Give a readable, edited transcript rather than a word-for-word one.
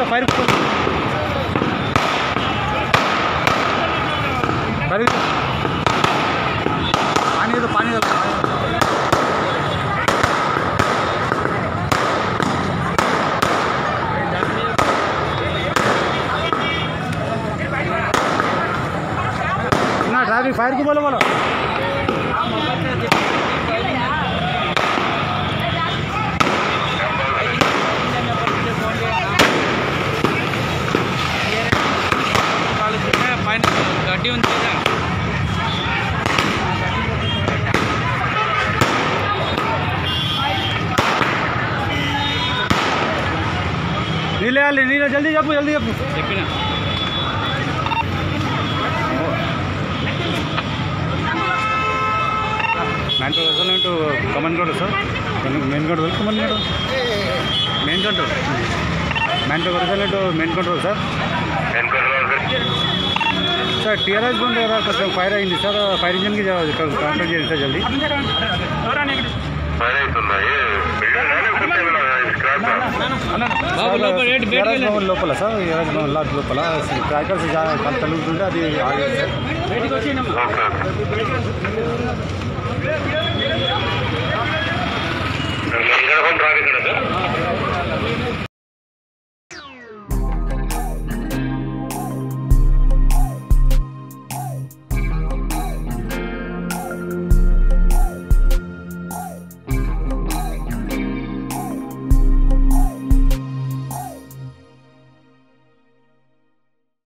fire पानी ना traffic fire को बोलो गड्डी नीले नीले जल्दी చెప్పు చెప్పినా मैंटो to common road sir main road common road main control मैंटो to main control sir sir TRS बंद फायर अయింది सर फायर इंजन की कांटेक्ट చేయండి सर जल्दी లోపల సార్ లోపల ట్రాకర్స్ తలుగుతుంటే అది ఆగేది సార్